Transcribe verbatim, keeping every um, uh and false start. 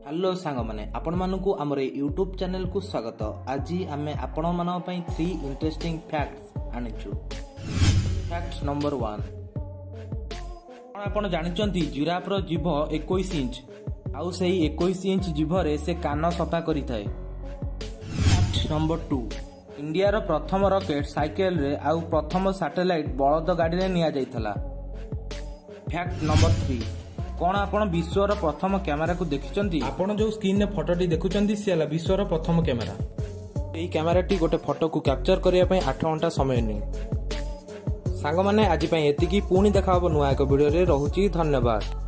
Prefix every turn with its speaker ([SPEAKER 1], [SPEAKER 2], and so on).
[SPEAKER 1] Hello सांग माने आपण मानकु हमर यूट्यूब चैनल को स्वागत। आज आमे आपण मानन पई थ्री इंटरेस्टिंग फैक्ट्स आनिछु। फैक्ट नंबर वन, आपण जानिचंती जिराफ रो जीभ इक्कीस इंच आउ सेही इक्कीस इंच जीभ रे से कान सफा करि थाए। फैक्ट नंबर टू, इंडिया रो प्रथम रॉकेट साइकिल रे आउ प्रथम सैटेलाइट बलद गाड़ी रे निया जाइथला। फैक्ट नंबर थ्री, कौन आपण विश्वर प्रथम कैमेरा को देखिचंती?
[SPEAKER 2] आपण जो स्क्रीन ने फोटोटी देखुचंती से हला विश्वर प्रथम कैमेरा। एही कैमेराटी गोटे फोटो को कैप्चर करिया पई आठ घंटा समय नै। सांग माने आज पई एतिकी पुणी देखा हबो नुआ एक वीडियो रे। रहुची धन्यवाद।